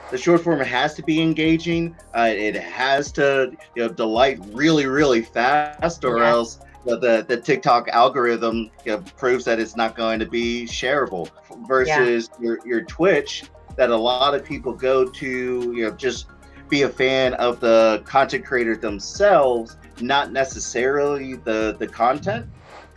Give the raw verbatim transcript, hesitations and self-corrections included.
the short form has to be engaging. Uh, it has to, you know, delight really, really fast, or Yeah. else the, the the TikTok algorithm, you know, proves that it's not going to be shareable. Versus yeah. your your Twitch, that a lot of people go to, you know, just be a fan of the content creators themselves, not necessarily the the content.